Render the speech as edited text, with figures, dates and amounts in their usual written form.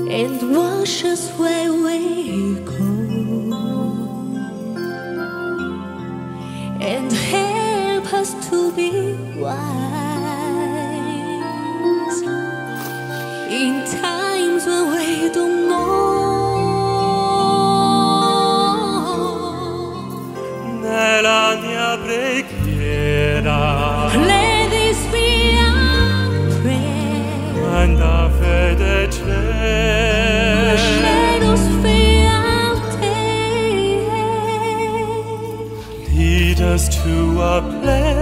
and wash us where we go, and help us to be wise in times when we don't know. Nella mia preghiera, let this be our prayer. quanta fede c'è, The shadows fade out day. lead us to a place